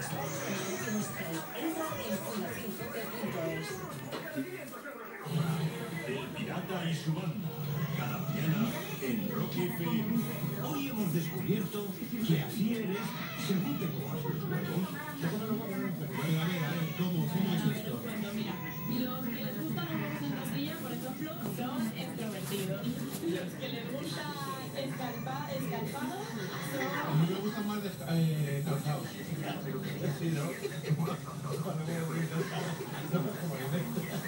Entra en fundacioncope.es. El Pirata y su banda, cada mañana en Rock FM. Hoy hemos descubierto que así eres, según te cojas los huevos. A ver, ¿cómo es esto? Mira, los que les gustan los huevos en tortilla, por ejemplo, son extrovertidos. Los que les gusta escarpado A son... mí me gustan más calzados. Sí, ¿no? Cuando veo muy calzados, no me como